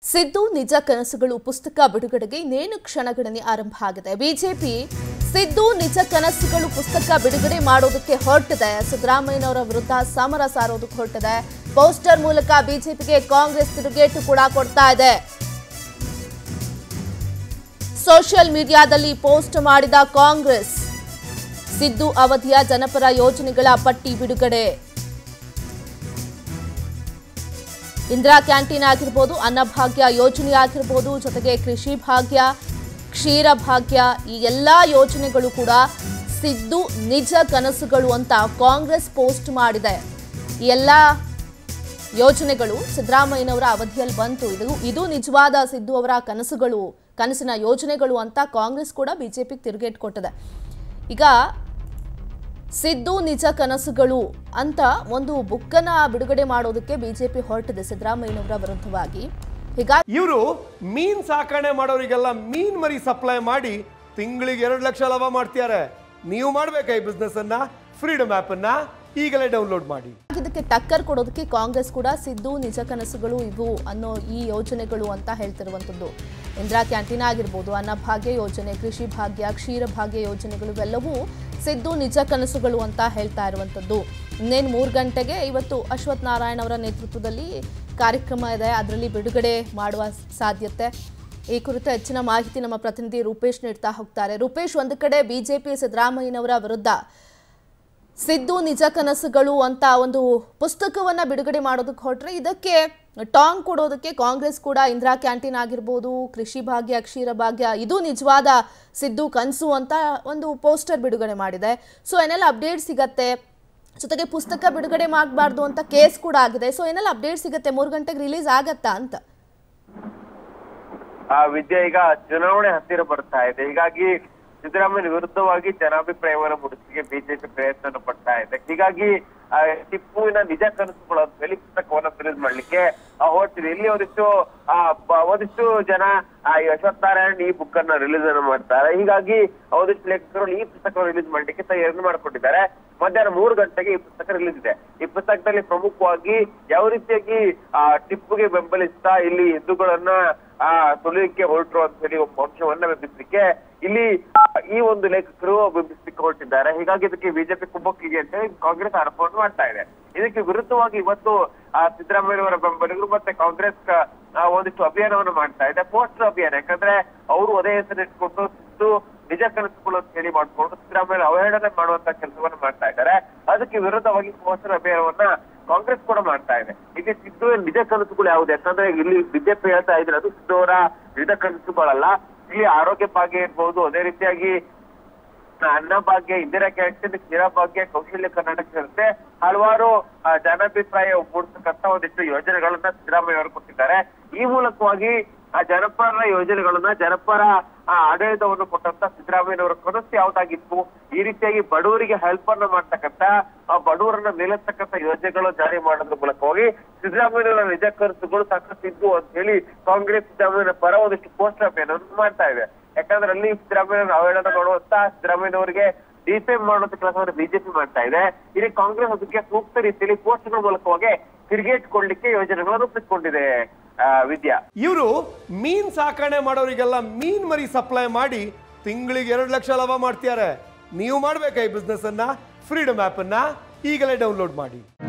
ಸಿದ್ದು ನಿಜ ಕನಸುಗಳು ಪುಸ್ತಕ ಬಿಡುಗಡೆಗೆ ಇನ್ನೇನು ಕ್ಷಣಗಣನೆ ಆರಂಭ ಆಗಿದೆ. ಬಿಜೆಪಿ ಸಿದ್ದು ನಿಜ ಕನಸುಗಳು ಪುಸ್ತಕ ಬಿಡುಗಡೆ ಮಾಡೋದಕ್ಕೆ ಹೊರಟಿದೆ. ಸಿದ್ದರಾಮಯ್ಯನವರ ವಿರುದ್ಧ ಸಮರ ಸಾರೋದಕ್ಕೆ ಹೊರಟಿದೆ. ಪೋಸ್ಟರ್ ಮೂಲಕ ಬಿಜೆಪಿಗೆ ಕಾಂಗ್ರೆಸ್ ತಿರುಗೇಟು ಕೂಡ ಕೊಡ್ತಾ ಇದೆ. ಸೋಷಿಯಲ್ ಮೀಡಿಯಾದಲ್ಲಿ ಪೋಸ್ಟ್ ಮಾಡಿದ ಕಾಂಗ್ರೆಸ್ ಸಿದ್ದು ಅವಧಿಯ ಜನಪರ ಯೋಜನೆಗಳ ಪಟ್ಟಿ ಬಿಡುಗಡೆ. ಇಂದಿರಾ ಕ್ಯಾಂಟೀನ್ ಆಗಿರಬಹುದು, ಅನ್ನಭಾಗ್ಯ ಯೋಜನೆ ಆಗಿರಬಹುದು, ಜೊತೆಗೆ ಕೃಷಿ ಭಾಗ್ಯ, ಕ್ಷೀರ ಭಾಗ್ಯ, ಈ ಎಲ್ಲಾ ಯೋಜನೆಗಳು ಕೂಡ ಸಿದ್ದು ನಿಜ ಕನಸುಗಳು ಅಂತ ಕಾಂಗ್ರೆಸ್ ಪೋಸ್ಟ್ ಮಾಡಿದೆ. ಈ ಎಲ್ಲಾ ಯೋಜನೆಗಳು ಸಿದ್ದರಾಮಯ್ಯನವರ ಅವಧಿಯಲ್ಲಿ ಬಂತು. ಇದು ನಿಜವಾದ ಸಿದ್ದು ಅವರ ಕನಸಿನ ಯೋಜನೆಗಳು ಅಂತ ಕಾಂಗ್ರೆಸ್ ಕೂಡ ಬಿಜೆಪಿಗೆ ತಿರುಗೇಟು ಕೊಟ್ಟಿದೆ. ಈಗ ಸಿದ್ದು ನಿಜ ಕನಸುಗಳು ಅಂತ ಒಂದು ಬುಕ್ಕನ್ನ ಬಿಡುಗಡೆ ಮಾಡೋದಕ್ಕೆ ಬಿಜೆಪಿ ಹೊರಟಿದೆ ಸಿದ್ದರಾಮಯ್ಯನವರ ವಿರುದ್ಧವಾಗಿ. ಹೀಗಾಗಿ ಇವರು ಮೀನ್ ಸಾಕಣೆ ಮಾಡೋರಿಗೆಲ್ಲ ಮೀನ್ ಮರಿ ಸಪ್ಲೈ ಮಾಡಿ ತಿಂಗಳಿಗೆ 2 ಲಕ್ಷ ಲಾಭ ಮಾಡ್ತಿದ್ದಾರೆ. ನೀವು ಮಾಡಬೇಕಾ ಈ ಬಿಸ್ನೆಸ್ ಅನ್ನ? ಫ್ರೀಡಮ್ ಆಪ್ ಅನ್ನ ಈಗಲೇ ಡೌನ್ಲೋಡ್ ಮಾಡಿ. ಇದಕ್ಕೆ ಟಕ್ಕರ್ ಕೊಡೋದಕ್ಕೆ ಕಾಂಗ್ರೆಸ್ ಕೂಡ ಸಿದ್ದು ನಿಜ ಕನಸುಗಳು ಇವು ಅನ್ನೋ ಈ ಯೋಜನೆಗಳು ಅಂತ ಹೇಳ್ತಿರುವಂತದ್ದು. ಇಂದಿರಾ ಕ್ಯಾಂಟೀನ್ ಆಗಿರ್ಬೋದು, ಅನ್ನಭಾಗ್ಯ ಯೋಜನೆ, ಕೃಷಿ ಭಾಗ್ಯ, ಕ್ಷೀರ ಭಾಗ್ಯ ಯೋಜನೆಗಳು ಇವೆಲ್ಲವೂ ಸಿದ್ದು ನಿಜ ಕನಸುಗಳು ಅಂತ ಹೇಳ್ತಾ ಇರುವಂತದ್ದು. ಇನ್ನೇನು 3 ಗಂಟೆಗೆ ಇವತ್ತು ಅಶ್ವಥ್ ನಾರಾಯಣ್ ಅವರ ನೇತೃತ್ವದಲ್ಲಿ ಕಾರ್ಯಕ್ರಮ ಇದೆ. ಅದರಲ್ಲಿ ಬಿಡುಗಡೆ ಮಾಡುವ ಸಾಧ್ಯತೆ. ಈ ಕುರಿತು ಹೆಚ್ಚಿನ ಮಾಹಿತಿ ನಮ್ಮ ಪ್ರತಿನಿಧಿ ರೂಪೇಶ್ ನೀಡ್ತಾ ಹೋಗ್ತಾರೆ. ರೂಪೇಶ್, ಒಂದು ಕಡೆ ಬಿಜೆಪಿ ಸಿದ್ದರಾಮಯ್ಯನವರ ವಿರುದ್ಧ ಸಿದ್ದು ನಿಜ ಕನಸುಗಳು ಅಂತ ಒಂದು ಪುಸ್ತಕವನ್ನ ಬಿಡುಗಡೆ ಮಾಡೋದಕ್ಕೆ ಹೊರಟ್ರೆ, ಇದಕ್ಕೆ ಟಾಂಗ್ ಕೊಡೋದಕ್ಕೆ ಕಾಂಗ್ರೆಸ್ ಕೂಡ ಇಂದಿರಾ ಕ್ಯಾಂಟೀನ್ ಆಗಿರ್ಬೋದು, ಕೃಷಿ ಭಾಗ್ಯ, ಕ್ಷೀರ ಭಾಗ್ಯ, ಇದು ನಿಜವಾದ ಸಿದ್ದು ಕನಸು ಅಂತ ಒಂದು ಪೋಸ್ಟರ್ ಬಿಡುಗಡೆ ಮಾಡಿದೆ. ಸೊ ಏನೆಲ್ಲ ಅಪ್ಡೇಟ್ ಸಿಗತ್ತೆ? ಜೊತೆಗೆ ಪುಸ್ತಕ ಬಿಡುಗಡೆ ಮಾಡಬಾರ್ದು ಅಂತ ಕೇಸ್ ಕೂಡ ಆಗಿದೆ. ಸೊ ಏನೆಲ್ಲ ಅಪ್ಡೇಟ್ ಸಿಗತ್ತೆ? 3 ಗಂಟೆಗೆ ರಿಲೀಸ್ ಆಗತ್ತಾ ಅಂತ? ವಿದ್ಯೆ, ಈಗ ಚುನಾವಣೆ ಹತ್ತಿರ ಬರ್ತಾ ಇದೆ. ಹೀಗಾಗಿ ಸಿದ್ದರಾಮಯ್ಯ ವಿರುದ್ಧವಾಗಿ ಜನಾಭಿಪ್ರಾಯವನ್ನು ಮೂಡಿಸಲಿಕ್ಕೆ ಬಿಜೆಪಿ ಪ್ರಯತ್ನ ಪಡ್ತಾ ಇದೆ. ಹೀಗಾಗಿ ಟಿಪ್ಪುವಿನ ನಿಜ ಕನಸುಗಳು ಅಂತ ಹೇಳಿ ಪುಸ್ತಕವನ್ನು ರಿಲೀಸ್ ಮಾಡ್ಲಿಕ್ಕೆ ಹೊರಟಿದೆ. ಇಲ್ಲಿ ಒಂದಿಷ್ಟು ಜನ ಅಶ್ವಥ್ ನಾರಾಯಣ್ ಈ ಬುಕ್ ಅನ್ನ ರಿಲೀಸ್ ಅನ್ನು ಮಾಡ್ತಾರೆ. ಹೀಗಾಗಿ ಒಂದಿಷ್ಟು ಲೇಖಕರು ಈ ಪುಸ್ತಕ ರಿಲೀಸ್ ಮಾಡ್ಲಿಕ್ಕೆ ತಯಾರಿ ಮಾಡ್ಕೊಂಡಿದ್ದಾರೆ. ಮಧ್ಯಾಹ್ನ 3 ಗಂಟೆಗೆ ಈ ಪುಸ್ತಕ ರಿಲೀಸ್ ಇದೆ. ಈ ಪುಸ್ತಕದಲ್ಲಿ ಪ್ರಮುಖವಾಗಿ ಯಾವ ರೀತಿಯಾಗಿ ಟಿಪ್ಪುಗೆ ಬೆಂಬಲಿಸ್ತಾ ಇಲ್ಲಿ ಹಿಂದೂಗಳನ್ನ ತುಳಿಲಿಕ್ಕೆ ಹೊರಟರು ಅಂತ ಹೇಳಿ ಒಬ್ಬ ಅಂಶವನ್ನ ಬಿಂಬಿಸಲಿಕ್ಕೆ ಇಲ್ಲಿ ಈ ಒಂದು ಲೇಖಕರು ಬಿಂಬಿಸಲಿಕ್ಕೆ ಹೊರಟಿದ್ದಾರೆ. ಹೀಗಾಗಿ ಇದಕ್ಕೆ ಬಿಜೆಪಿ ಕುಮ್ಮಕ್ಕಿಗೆ ಅಂತ ಹೇಳಿ ಕಾಂಗ್ರೆಸ್ ಆರೋಪವನ್ನು ಮಾಡ್ತಾ ಇದೆ. ಇದಕ್ಕೆ ವಿರುದ್ಧವಾಗಿ ಇವತ್ತು ಸಿದ್ದರಾಮಯ್ಯನವರ ಬೆಂಬಲಿಗರು ಮತ್ತೆ ಕಾಂಗ್ರೆಸ್ ಒಂದಿಷ್ಟು ಅಭಿಯಾನವನ್ನು ಮಾಡ್ತಾ ಇದೆ. ಪೋಸ್ಟರ್ ಅಭಿಯಾನ. ಯಾಕಂದ್ರೆ ಅವರು ಅದೇ ಹೆಸರು ಇಟ್ಕೊಂಡು ಸಿದ್ದು ನಿಜ ಕನಸುಗಳು ಅಂತ ಹೇಳಿ ಮಾಡ್ಕೊಂಡು ಸಿದ್ದರಾಮಯ್ಯ ಅವಹೇಳನ ಮಾಡುವಂತ ಕೆಲಸವನ್ನು ಮಾಡ್ತಾ ಇದ್ದಾರೆ. ಅದಕ್ಕೆ ವಿರುದ್ಧವಾಗಿ ಪೋಸ್ಟರ್ ಅಭಿಯಾನವನ್ನ ಕಾಂಗ್ರೆಸ್ ಕೂಡ ಮಾಡ್ತಾ ಇದೆ. ಇಲ್ಲಿ ಸಿದ್ದು ನಿಜ ಕನಸುಗಳು ಯಾವ್ದು? ಯಾಕಂದ್ರೆ ಇಲ್ಲಿ ಬಿಜೆಪಿ ಹೇಳ್ತಾ ಇದ್ರೆ ಅದು ಸಿದ್ದು ಅವರ ನಿಜ ಕನಸುಗಳಲ್ಲ. ಇಲ್ಲಿ ಆರೋಗ್ಯ ಭಾಗ್ಯ ಇರ್ಬೋದು, ಅದೇ ರೀತಿಯಾಗಿ ಅನ್ನಭಾಗ್ಯ, ಇಂದಿರಾ ಕ್ಯಾಂಟೀನ್, ಕ್ಷೀರ ಭಾಗ್ಯ, ಕೌಶಲ್ಯ ಕರ್ನಾಟಕ ಸೇರಿದಂತೆ ಹಲವಾರು ಜನಾಭಿಪ್ರಾಯ ಮೂಡಿಸತಕ್ಕಂತ ಒಂದಿಷ್ಟು ಯೋಜನೆಗಳನ್ನ ಸಿದ್ದರಾಮಯ್ಯ ಅವರು ಕೊಟ್ಟಿದ್ದಾರೆ. ಈ ಮೂಲಕವಾಗಿ ಆ ಜನಪರ ಯೋಜನೆಗಳನ್ನ, ಜನಪರ ಆಡಳಿತವನ್ನು ಕೊಟ್ಟಂತ ಸಿದ್ದರಾಮಯ್ಯನವರ ಕನಸು ಯಾವ್ದಾಗಿತ್ತು? ಈ ರೀತಿಯಾಗಿ ಬಡವರಿಗೆ ಹೆಲ್ಪ್ ಅನ್ನ ಮಾಡ್ತಕ್ಕಂತ, ಬಡವರನ್ನ ಮೇಲೆತ್ತಕ್ಕಂತ ಯೋಜನೆಗಳು ಜಾರಿ ಮಾಡೋದ್ರ ಮೂಲಕವಾಗಿ ಸಿದ್ದರಾಮಯ್ಯನವರ ನಿಜ ಕನಸುಗಳು ಸಾಕಷ್ಟಿದ್ದು ಅಂತ ಹೇಳಿ ಕಾಂಗ್ರೆಸ್ ಸಿದ್ದರಾಮಯ್ಯನ ಪರ ಒಂದಿಷ್ಟು ಪೋಸ್ಟರ್ ಅಭಿಯಾನವನ್ನು ಮಾಡ್ತಾ ಇದೆ. ಯಾಕಂದ್ರೆ ಅಲ್ಲಿ ಸಿದ್ದರಾಮಯ್ಯನ ಅವಹೇಳನ ಮಾಡುವಂತ, ಸಿದ್ದರಾಮಯ್ಯನವರಿಗೆ ಡಿಫೇಮ್ ಮಾಡುವಂತ ಕೆಲಸವನ್ನು ಬಿಜೆಪಿ ಮಾಡ್ತಾ ಇದೆ. ಇಲ್ಲಿ ಕಾಂಗ್ರೆಸ್ ಅದಕ್ಕೆ ಸೂಕ್ತ ರೀತಿಯಲ್ಲಿ ಪೋಸ್ಟರ್ಗಳ ಮೂಲಕವಾಗಿ ತಿರುಗೇಟು ಕೊಡ್ಲಿಕ್ಕೆ ಯೋಜನೆಗಳನ್ನು ರೂಪಿಸಿಕೊಂಡಿದೆ. ವಿದ್ಯಾ, ಇವರು ಮೀನ್ ಸಾಕಣೆ ಮಾಡೋರಿಗೆಲ್ಲ ಮೀನ್ ಮರಿ ಸಪ್ಲೈ ಮಾಡಿ ತಿಂಗಳಿಗೆ 2 ಲಕ್ಷ ಲಾಭ ಮಾಡ್ತಿದ್ದಾರೆ. ನೀವು ಮಾಡಬೇಕಾ ಈ ಬಿಸ್ನೆಸ್ ಅನ್ನ? ಫ್ರೀಡಮ್ ಆಪ್ ಅನ್ನ ಈಗಲೇ ಡೌನ್ಲೋಡ್ ಮಾಡಿ.